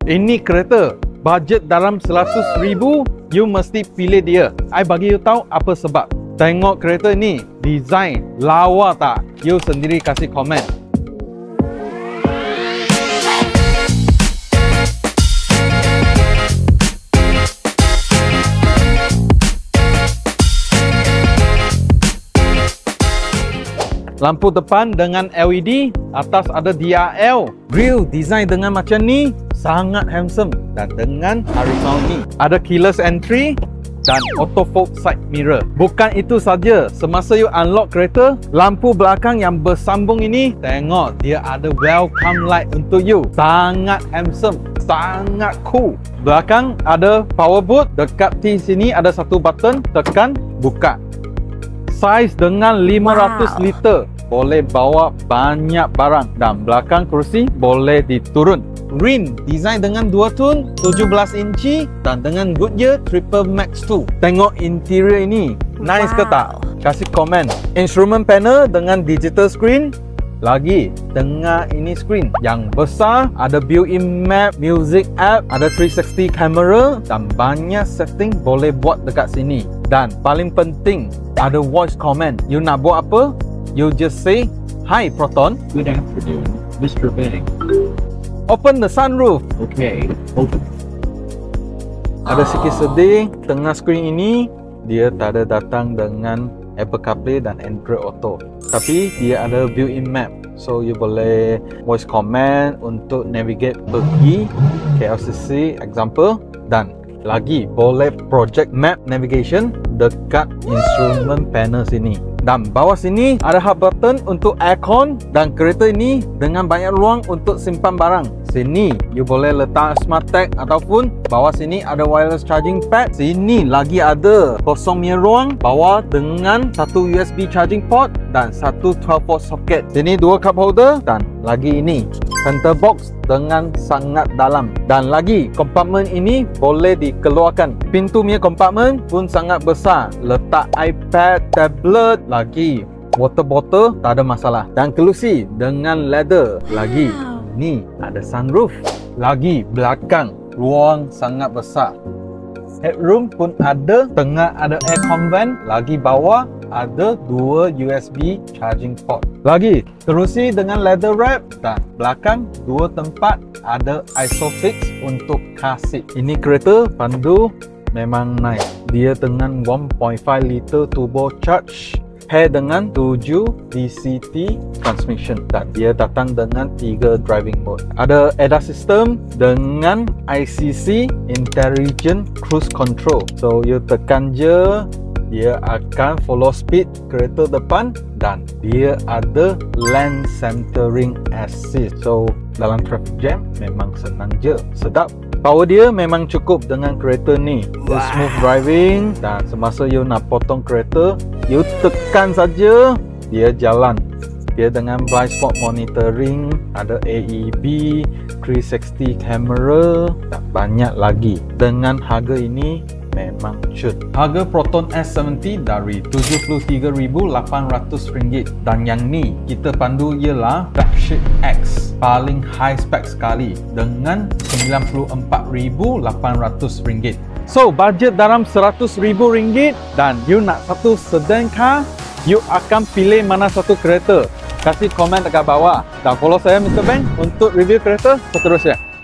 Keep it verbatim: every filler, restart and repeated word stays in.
Ini kereta bajet dalam seratus ribu, you mesti pilih dia. I bagi you tahu apa sebab. Tengok kereta ni, design lawa tak? You sendiri kasih komen. Lampu depan dengan L E D, atas ada D R L. Grill design dengan macam ni, sangat handsome. Dan dengan horizontal ni, ada keyless entry dan auto fold side mirror. Bukan itu saja, semasa you unlock kereta, lampu belakang yang bersambung ini, tengok dia ada welcome light untuk you. Sangat handsome, sangat cool. Belakang ada power boot, dekat T sini ada satu button, tekan, buka. Saiz dengan lima ratus liter, boleh bawa banyak barang. Dan belakang kerusi boleh diturun. Rim design dengan dua tone, tujuh belas inci dan dengan Goodyear Triple Max two. Tengok interior ini, nice wow. ke tak? Kasih komen. Instrument panel dengan digital screen. Lagi, tengah ini screen yang besar, ada built-in map, music app, ada three sixty camera dan banyak setting boleh buat dekat sini. Dan paling penting, ada voice command. You nak buat apa? You just say, "Hi Proton. Good afternoon, Mister Bang. Open the sunroof." Okay, open. Ada sikit sedih, tengah screen ini dia tak ada datang dengan Apple CarPlay dan Android Auto. Tapi dia ada built-in map. So you boleh voice command untuk navigate pergi K L C C example. Dan lagi boleh project map navigation dekat instrument panel sini. Dan bawah sini ada hub button untuk aircon. Dan kereta ini dengan banyak ruang untuk simpan barang. Sini you boleh letak smart tag ataupun bawah sini ada wireless charging pad. Sini lagi ada kosong punya ruang, bawah dengan satu U S B charging port dan satu twelve volt socket. Sini dua cup holder dan lagi ini center box dengan sangat dalam. Dan lagi kompartmen ini boleh dikeluarkan. Pintu punya kompartmen pun sangat besar. Letak iPad, tablet, lagi water bottle tak ada masalah. Dan kerusi dengan leather. Lagi ni ada sunroof. Lagi belakang ruang sangat besar. Headroom pun ada. Tengah ada aircon vent. Lagi bawah ada dua U S B charging port. Lagi kerusi dengan leather wrap. Dan belakang dua tempat ada Isofix untuk car seat. Ini kereta pandu memang nice. Dia dengan one point five liter turbo charge, pair dengan tujuh D C T transmission dan dia datang dengan tiga driving mode. Ada A D A S system dengan I C C Intelligent Cruise Control. So you tekan je, dia akan follow speed kereta depan dan dia ada lane centering assist. So dalam traffic jam memang senang je, sedap. Power dia memang cukup dengan kereta ni. Dia smooth driving dan semasa you nak potong kereta, you tekan saja, dia jalan. Dia dengan blind spot monitoring, ada A E B, three sixty camera dan banyak lagi. Dengan harga ini memang cute. Harga Proton S tujuh puluh dari tujuh puluh tiga ribu lapan ratus ringgit. Dan yang ni kita pandu ialah Flagship X, paling high spec sekali dengan sembilan puluh empat ribu lapan ratus ringgit. So budget dalam seratus ribu ringgit dan you nak satu sedan car, you akan pilih mana satu kereta? Kasih komen dekat bawah dan follow saya Mister Bang untuk review kereta seterusnya.